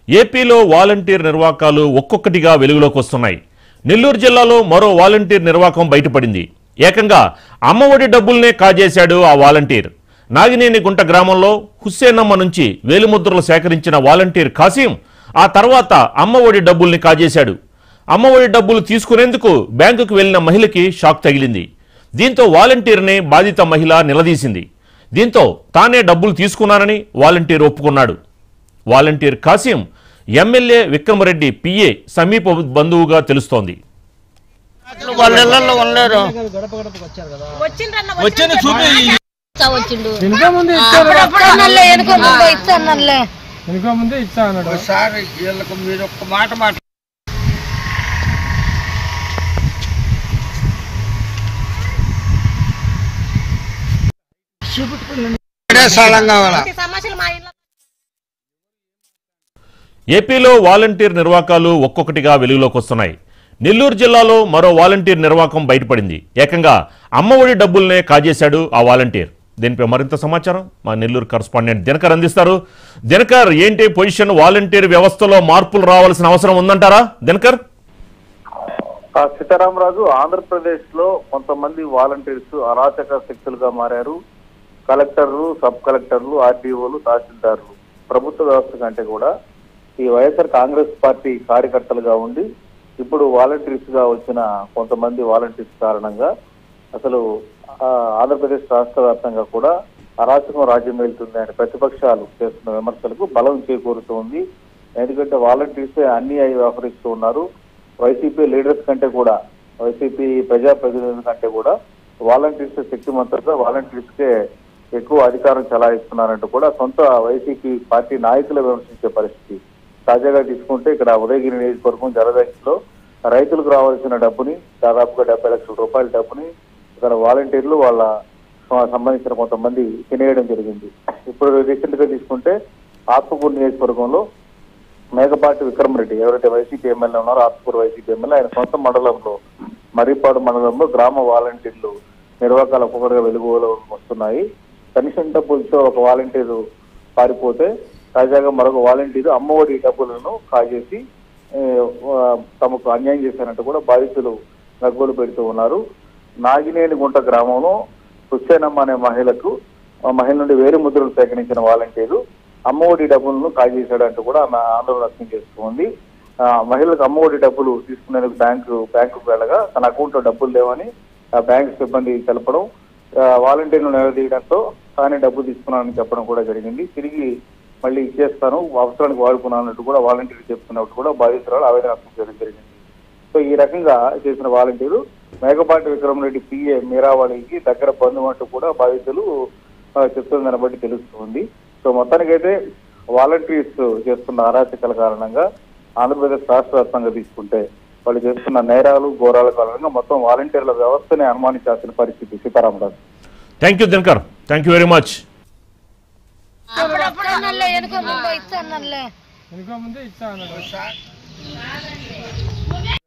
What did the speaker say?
ఏపీలో వాలంటీర్ నిర్వాకాలు ఒక్కొక్కటిగా వెలుగులోకి వస్తున్నాయి. నెల్లూరు జిల్లాలో మరో వాలంటీర్ నిర్వాకం బయటపడింది. ఏకంగా అమ్మఒడి డబ్బుల్నే కాజేశాడు ఆ వాలంటీర్. నాగినేనిగుంట గ్రామంలో హుస్సేనమ్మ నుంచి వేలిముద్రలు సేకరించిన వాలంటీర్ కాసిం ఆ తర్వాత అమ్మఒడి డబ్బుల్ని కాజేశాడు. అమ్మఒడి డబ్బులు తీసుకునేందుకు బ్యాంకుకు వెళ్లిన మహిళకి షాక్ తగిలింది. దీంతో వాలంటీర్నే బాధిత మహిళ నిలదీసింది. దీంతో తానే డబ్బులు తీసుకున్నానని వాలంటీర్ ఒప్పుకున్నాడు. Volunteer Kasim MLA Vikram Reddy PA సమీప బంధువుగా తెలుస్తోంది. ఏపీలో వాలంటీర్ నిర్వాకాలు ఒక్కొక్కటిగా వెలుగులోకి వస్తున్నాయి. నెల్లూరు జిల్లాలో మరో వాలంటీర్ నిర్వాకం బయటపడింది. ఏకంగా అమ్మఒడి డబ్బుల్నే కాజేశాడు ఆ వాలంటీర్. దీనిపై మరింత సమాచారం మా నెల్లూరు కరస్పాండెంట్ దినకర్ అందిస్తారు. దినకర్, ఏంటి పొజిషన్? వాలంటీర్ వ్యవస్థలో మార్పులు రావాల్సిన అవసరం ఉందంటారా దినకర్? సీతారామరాజు, ఆంధ్రప్రదేశ్ లో కొంతమంది వాలంటీర్స్ అరాచక శక్తులుగా మారారు. కలెక్టర్లు, సబ్ కలెక్టర్లు, ఆర్డీఓలు, తహసీల్దార్లు ప్రభుత్వ వ్యవస్థ కంటే కూడా ఈ వైఎస్ఆర్ కాంగ్రెస్ పార్టీ కార్యకర్తలుగా ఉండి ఇప్పుడు వాలంటీర్స్ గా వచ్చిన కొంతమంది వాలంటీర్స్ కారణంగా అసలు ఆంధ్రప్రదేశ్ రాష్ట్ర వ్యాప్తంగా కూడా అరాచకం రాజ్యం వెళ్తుంది అని ప్రతిపక్షాలు చేస్తున్న విమర్శలకు బలం చేకూరుతోంది. ఎందుకంటే వాలంటీర్స్ అన్యాయంగా వ్యవహరిస్తూ ఉన్నారు. వైసీపీ లీడర్స్ కంటే కూడా, వైసీపీ ప్రజాప్రతినిధుల కంటే కూడా వాలంటీర్స్ శక్తిమంతులుగా వాలంటీర్స్కే ఎక్కువ అధికారం చలాయిస్తున్నారంటూ కూడా సొంత వైసీపీ పార్టీ నాయకులు విమర్శించే పరిస్థితి. తాజాగా తీసుకుంటే ఇక్కడ ఉదయగిరి నియోజకవర్గం జలదక్షిలో రైతులకు రావాల్సిన డబ్బుని, దాదాపుగా 70 లక్షల రూపాయల డబ్బుని ఇక్కడ వాలంటీర్లు వాళ్ళ సంబంధించిన కొంతమంది తినేయడం జరిగింది. ఇప్పుడు రీసెంట్ గా తీసుకుంటే ఆత్మకూరు నియోజకవర్గంలో మేకపాటి విక్రమరెడ్డి, ఎవరైతే వైసీపీ ఎమ్మెల్యే ఉన్నారో ఆత్మకూరు వైసీపీ ఎమ్మెల్యే, ఆయన సొంత మండలంలో మర్రిపాడు మండలంలో గ్రామ వాలంటీర్లు నిర్వాకాలు ఒక్కొక్కటిగా వెలుగులో వస్తున్నాయి. కనీసం డబ్బులతో ఒక వాలంటీరు పారిపోతే తాజాగా మరొక వాలంటీరు అమ్మఒడి డబ్బులను కాజేసి తమకు అన్యాయం చేశారంటూ కూడా బాధితులు గగ్గోలు పెడుతూ ఉన్నారు. నాగినేనిగుంట గ్రామంలో హుస్సేనమ్మ అనే మహిళ నుండి వేరు ముద్రలు సేకరించిన వాలంటీరు అమ్మఒడి డబ్బులను కాజేశాడంటూ కూడా ఆమె ఆందోళన వ్యక్తం చేస్తుంది. మహిళలకు అమ్మఒడి డబ్బులు తీసుకునేందుకు బ్యాంకుకు వెళ్ళగా తన అకౌంట్ లో డబ్బులు లేవని ఆ బ్యాంకు సిబ్బంది తెలపడం, వాలంటీర్లు నిలదీయడంతో తానే డబ్బు తీసుకున్నానని చెప్పడం కూడా జరిగింది. తిరిగి మళ్ళీ ఇచ్చేస్తాను, అవసరానికి వాడుకున్నానట్టు కూడా వాలంటీర్ చెప్తున్నట్టు కూడా బాధితురాలు ఆవేదన వ్యక్తం చేయడం జరిగింది. సో ఈ రకంగా చేసిన వాలంటీరు మేకపాటి విక్రమరెడ్డి పిఏ మీరావాళికి దగ్గర బంధువు అంటూ కూడా బాధితులు చెప్తుందని బట్టి తెలుస్తుంది. సో మొత్తానికైతే వాలంటీర్స్ చేస్తున్న అరాచకాల కారణంగా ఆంధ్రప్రదేశ్ రాష్ట్ర వ్యాప్తంగా తీసుకుంటే వాళ్ళు చేస్తున్న నేరాలు ఘోరాల కారణంగా మొత్తం వాలంటీర్ల వ్యవస్థనే అనుమానించాల్సిన పరిస్థితి. Sitaramaraju. Thank you Dinakar, thank you very much. ముందే ఇచ్చా అన్నాడు.